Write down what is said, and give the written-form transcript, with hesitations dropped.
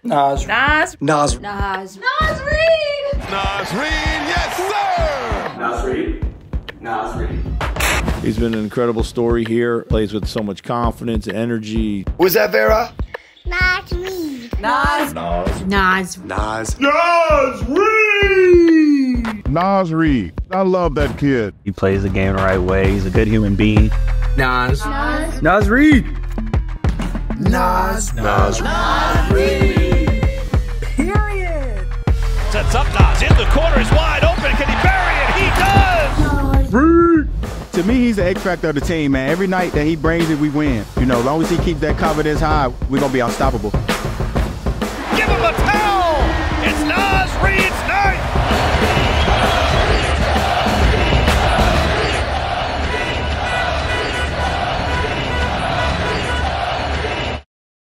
Nas. Nas. Nas. Nas. Nas Reid. Nas Reid, yes sir! Nas Reid. Nas Reid. He's been an incredible story here. Plays with so much confidence, energy. Was that Vera? Nas Reid. Nas. Nas. Nas. Nas Reid! Nas Reid. I love that kid. He plays the game the right way. He's a good human being. Nas. Nas. Nas Reid. Nas. Nas. Nas Reid. Period. Sets up Nas in the corner is wide open. Can he bury it? He does. Reid. To me, he's the X factor of the team, man. Every night that he brings it, we win. You know, as long as he keeps that confidence high, we're gonna be unstoppable. Give him a